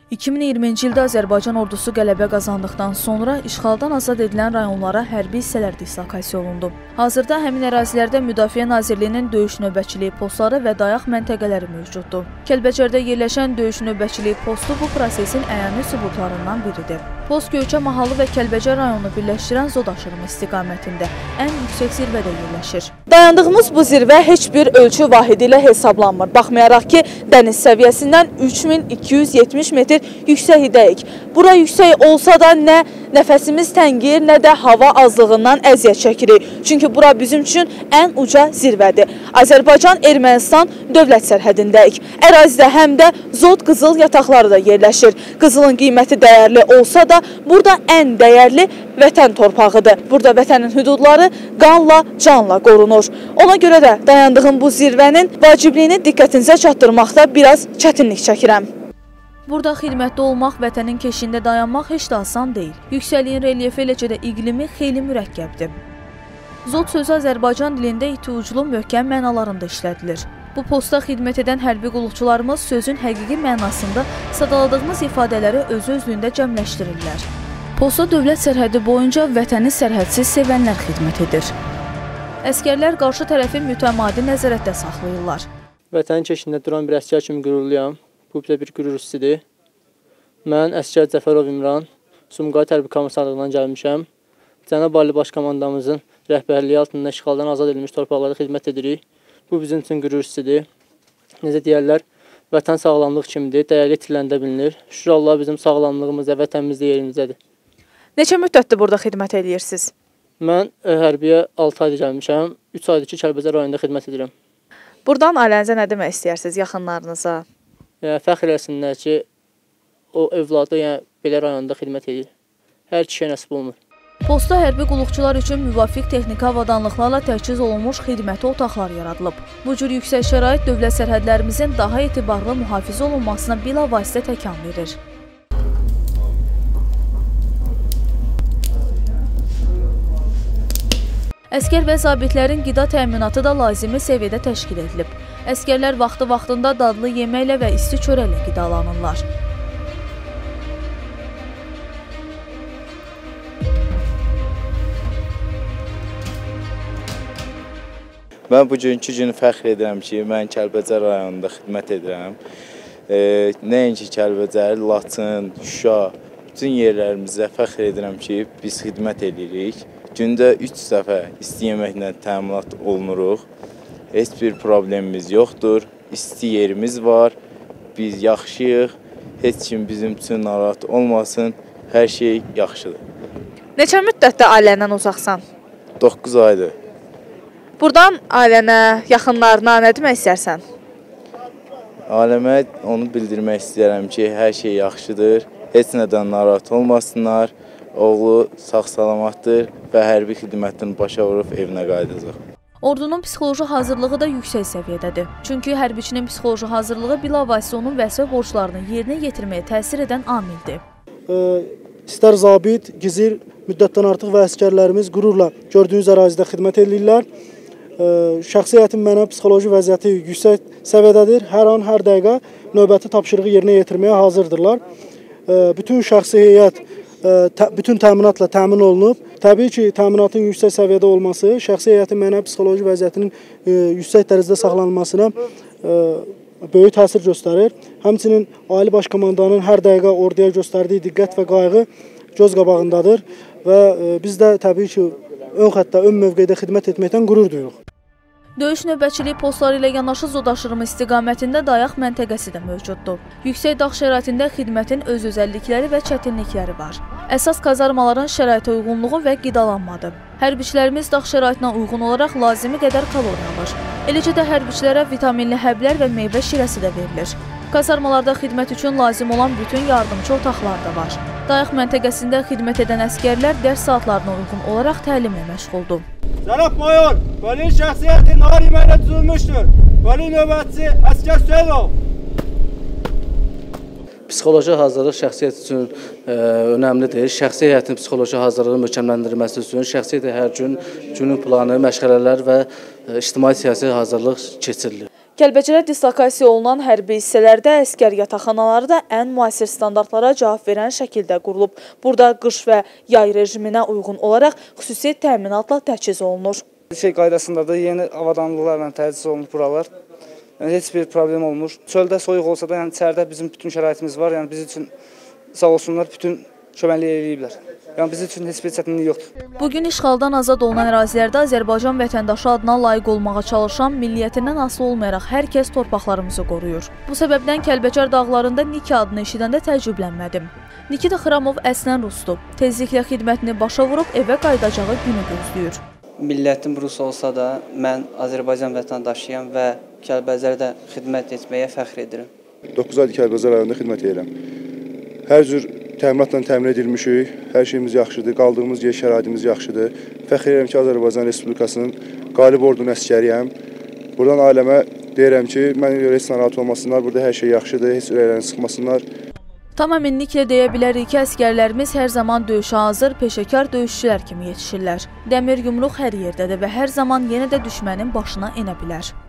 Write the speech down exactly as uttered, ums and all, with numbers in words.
iki min iyirminci ildə Azərbaycan ordusu qələbə qazandıqdan sonra işğaldan azad edilən rayonlara hərbi hissələr dislokasiya olundu. Hazırda həmin ərazilərdə Müdafiə Nazirliyinin döyüş növbətçiliyi postları və dayaq məntəqələri mövcuddur. Kəlbəcərdə yerləşən döyüş növbətçiliyi postu bu prosesin əyani sübutlarından biridir. Post Göyçə mahalı və Kəlbəcər rayonunu birləşdirən Zod aşırımı istiqamətində ən yüksək zirvədə yerləşir. Dayandığımız bu zirvə heç bir ölçü vahidi ilə hesablanmır. Baxmayaraq ki, dəniz səviyyəsindən üç min iki yüz yetmiş metr yüksəkdəyik. Bura yüksək olsa da nə nəfəsimiz təngir, nə də hava azlığından əziyyət çəkirik. Çünki bura bizim üçün ən uca zirvədir. Azərbaycan-Ermənistan dövlət sərhədindəyik. Ərazidə həm də Zod qızıl yataqları da yerləşir. Qızılın qiyməti dəyərli olsa da burada ən dəyərli vətən torpağıdır. Burada vətənin hüdudları qanla, canla qorunur. Ona görə də dayandığım bu zirvənin vacibliyini diqqətinizə çatdırmaqda biraz çətinlik çəkirəm. Burada xidmətdə olmaq, vətənin keşiyində dayanmaq heç də asan deyil. Yüksəliyin relyefi, eləcə də iqlimi xeyli mürəkkəbdir. Zod sözü Azərbaycan dilində iti uclu möhkəm mənalarında işlədilir. Bu postda xidmət edən hərbi qulluqçularımız sözün həqiqi mənasında sadaladığımız ifadələri özü özlüyündə cəmləşdirirlər. Posta dövlət sərhədi boyunca vətəni sərhədsiz sevənlər xidmət edir. Əskərlər qarşı tərəfi mütəmadi nəzarətdə saxlayırlar. Vətənin keşiyində duran bir əskər kimi qürurluyam. Bu bizə bir qürur hissidir. Mən əskər Cəfərov İmran, Sumqayıt Hərbi Komissarlığından gəlmişəm. Cənab Ali Baş Komandamızın rəhbərliyi altında işğaldan azad edilmiş torpaqlara xidmət edirik. Bu bizim üçün qürur hissidir. Necə deyərlər, vətən sağlamlıq kimidir, dəyərli itiriləndə bilinir. Şükür Allah bizim sağlamlığımız və vətənimiz də yerimizdədir. Neçə müddətdir burada xidmət edirsiniz? Mən hərbiyə altı ayda gəlmişəm. üç aydır ki, Kəlbəcər rayonunda xidmət edirəm. Buradan ailənizə nə demək istəyirsiniz, yaxınlarınıza? Yəni, fəxr eləsinlər ki, o övladı yəni, belə rayonda xidmət edir. Hər kişiyə nəsib olmur. Posta hərbi qulluqçular üçün müvafiq texniki avadanlıqlarla təchiz olunmuş xidməti otaqlar yaradılıb. Bu cür yüksək şərait dövlət sərhədlərimizin daha etibarlı mühafizə olunmasına bilavasitə təkan verir. Əskər və zabitlərin qida təminatı da lazımi səviyyədə təşkil edilib. Əskərlər vaxtı-vaxtında dadlı yeməklə və isti çörəklə qidalanırlar. Mən bugünkü günü fəxr edirəm ki, mən Kəlbəcər rayonunda xidmət edirəm. E, Nəinki Kəlbəcər, Laçın, Şuşa, bütün yerlərimizdə fəxr edirəm ki, biz xidmət edirik. Gündə üç dəfə isti yeməklə təminat olunuruq. Heç bir problemimiz yoxdur. İsti yerimiz var. Biz yaxşıyıq. Heç kim bizim üçün narahat olmasın. Hər şey yaxşıdır. Neçə müddətdə ailəndən uzaqsan? doqquz aydır. Buradan ailənə, yaxınlarına nə demək istərsən? Ailəmə onu bildirmək istəyirəm ki, hər şey yaxşıdır. Heç nədən narahat olmasınlar. Oğlu sağ-salamatdır və hərbi xidmətini başa vurub evinə qayıdacaq. Ordunun psixoloji hazırlığı da yüksək səviyyədədir. Çünki hərbiçinin psixoloji hazırlığı bilavasitə onun vəzifə borclarını yerinə yetirməyə təsir edən amildir. İstər zabit, gizir, müddətdən artıq və əskərlərimiz qürurla gördüyünüz ərazidə xidmət edirlər. Şəxsi heyətin mənə psixoloji vəziyyəti yüksək səviyyədədir. Hər an, hər dəqiqə növbəti tapşırığı yerinə yetirməyə hazırdırlar. Bütün şəxsi heyət bütün təminatla təmin olunub. Təbii ki, təminatın yüksək səviyyədə olması, şəxsi heyətin mənə psixoloji vəziyyətinin yüksək dərəcədə saxlanılmasına böyük təsir göstərir. Həmçinin Ali Baş Komandanın hər dəqiqə orduya göstərdiyi diqqət və qayğı göz qabağındadır və biz də təbii ki, ön xəttə, ön mövqedə xidmət etməkdən qürur duyuruq. Döyüş növbətçiliyi postları ilə yanaşı Zod aşırımı istiqamətində dayaq məntəqəsi də mövcuddur. Yüksək dağ şəraitində xidmətin öz özəllikləri və çətinlikləri var. Əsas kazarmaların şəraitə uyğunluğu və qidalanmadır. Hərbiçilərimiz dağ şəraitinə uyğun olaraq lazımi qədər kaloriya alır. Eləcə də hərbiçilərə vitaminli həblər və meyvə şirəsi də verilir. Kazarmalarda xidmət üçün lazım olan bütün yardımçı otaqlar da var. Dayaq məntəqəsində xidmət edən əskərlər dərs saatlarına uyğun olaraq təlimlə məşğuldur. Cənab Mayor, bölük şəxsiyyəti narimə ilə düzülmüşdür. Bölük növbətçisi Əskər Süheylov. Psixoloji hazırlıq şəxsiyyət üçün e, önəmlidir. Şəxsi heyətin psixoloji hazırlığının möhkəmləndirilməsi üçün şəxsiyyətə hər gün günün planı, məşğələlər və e, ictimai siyasi hazırlıq keçirilir. Kəlbəcərə dislokasiya olunan hərbi hissələrdə əskər yataqxanaları da ən müasir standartlara cavab verən şəkildə qurulub. Burada qış və yay rejiminə uyğun olaraq xüsusi təminatla təchiz olunur. Şey qaydasında da yeni avadanlıqlarla təchiz olunub buralar. Yəni, heç bir problem olmur. Çöldə soyuq olsa da yəni, içəridə bizim bütün şəraitimiz var. Yəni, biz üçün sağ olsunlar, bütün köməklik eləyiblər. Yəni, biz üçün heç bir çətinlik yoxdur. Bugün işğaldan azad olunan ərazilərdə Azərbaycan vətəndaşı adına layiq olmağa çalışan, milliyyətindən asılı olmayaraq hər kəs torpaqlarımızı qoruyur. Bu səbəbdən Kəlbəcər dağlarında Niki adını eşidəndə təəccüblənmədim. Nikita Xramov əslən rusdur. Tezliklə xidmətini başa vurub evə qayıdacağı günü gözləyir. Millətim rus olsa da, mən Azərbaycan vətəndaşıyam və Kəlbəcərdə xidmət etməyə fəxr edirəm. doqquz aydır Kəlbəcər rayonunda xidmət edirəm. Hər cür təminatla təmin edilmişik, hər şeyimiz yaxşıdır, qaldığımız yer şəraitimiz yaxşıdır. Fəxr edirəm ki, Azərbaycan Respublikasının qalib ordunun əskəriyəm. Buradan ailəmə deyirəm ki, mənə görə heç narahat olmasınlar, burada hər şey yaxşıdır, heç ürəklərini sıxmasınlar. Tam əminliklə deyə bilərik ki, əskərlərimiz hər zaman döyüşə hazır, peşəkar döyüşçülər kimi yetişirlər. Dəmir yumruq hər yerdədir və hər zaman yenə də düşmənin başına enə bilər.